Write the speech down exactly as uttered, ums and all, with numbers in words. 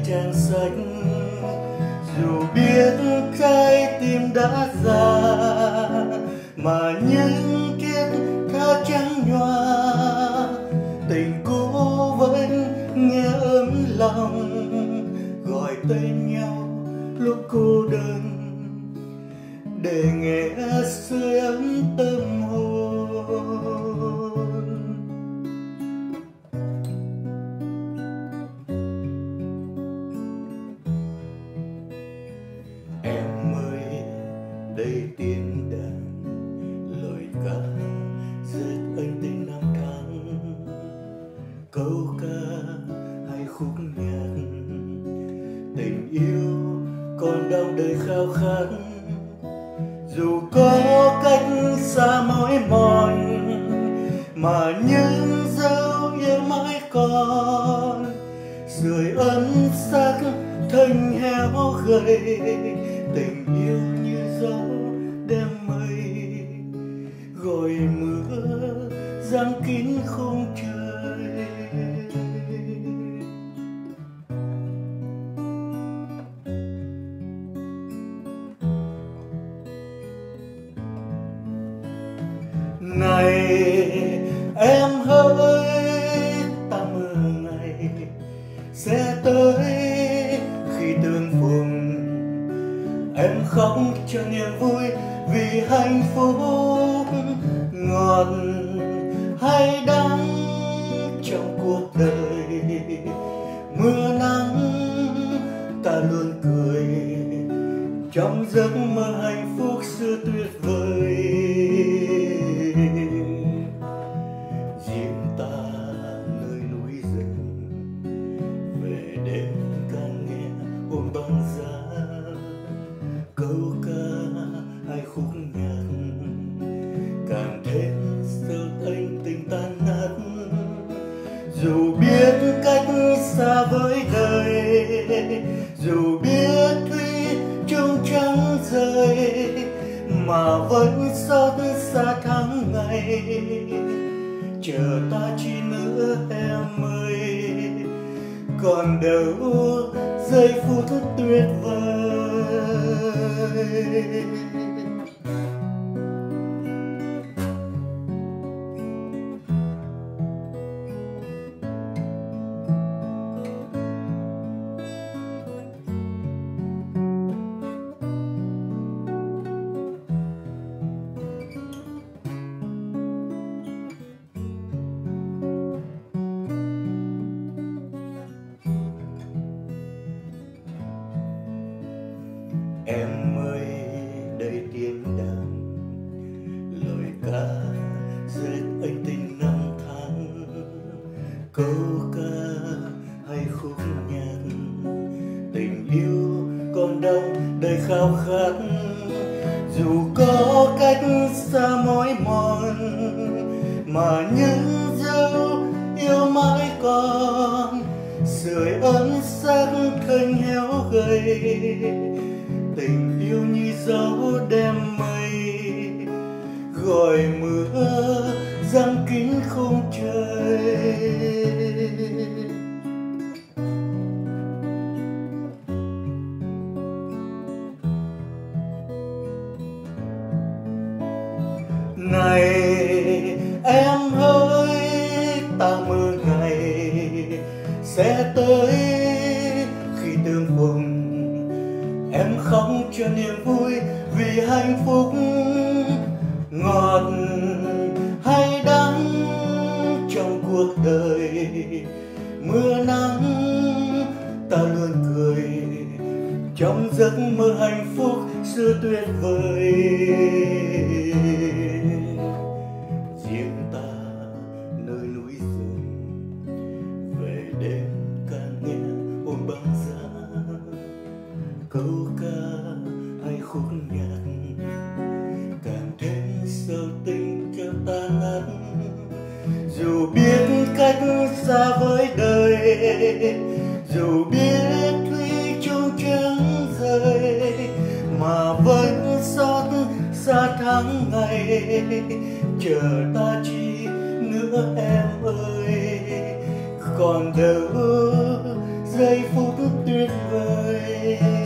trang sách. Dù biết trái tim đã già mà những kiếp tha trắng nhòa, tình cũ vẫn nghe ấm lòng gọi tên nhau lúc cô đơn, để nghe sưởi ấm tâm hồn. Em ơi đây tiếng đàn, lời ca rất anh tình năm tháng, câu ca hay khúc nhạc, tình yêu còn đong đầy khao khát. Dù có cách xa mỏi mòn mà những dấu yêu mãi còn, sưởi ấm xác thân héo gầy, tình yêu như gió đêm mây gọi mưa giăng kín khung trời. Này em hỡi, ta mơ ngày sẽ tới khi tương phùng. Em khóc cho niềm vui vì hạnh phúc, ngọt hay đắng trong cuộc đời. Mưa nắng ta luôn cười trong giấc mơ hạnh phúc xưa tuyệt vời. Riêng ta nơi núi rừng, về đêm càng nghe ôm băng giá, câu ca hay khúc nhạc càng thêm sâu thanh tình tan nát. Dù biết cách xa với đời, dù biết thủy chung trắng rơi, mà vẫn xót xa tháng ngày. Chờ ta chi nữa em ơi, còn đâu giây phút tuyệt vời. Em ơi đây tiếng đàn, lời ca rất anh tình năm tháng, câu ca hay khúc nhạc, tình yêu còn đông đầy khao khát. Dù có cách xa mỏi mòn mà những dấu yêu mãi còn, sưởi ấm xác thân héo gầy, tình yêu như gió đêm mây gọi mưa giăng kín khung trời. Này em ơi, ta mơ ngày sẽ tới khi tương phùng. Em khóc cho niềm vui vì hạnh phúc, ngọt hay đắng trong cuộc đời. Mưa nắng ta luôn cười trong giấc mơ hạnh phúc xưa tuyệt vời. Riêng ta nơi núi rừng, về đêm càng nghe ôm băng giá, câu ca hay khúc nhạc càng thêm sâu tình cho ta ngắt. Dù biết cách xa với đời, dù biết thủy chung trắng rơi, mà vẫn xót xa tháng ngày. Chờ ta chi nữa em ơi, còn đâu giây phút tuyệt vời.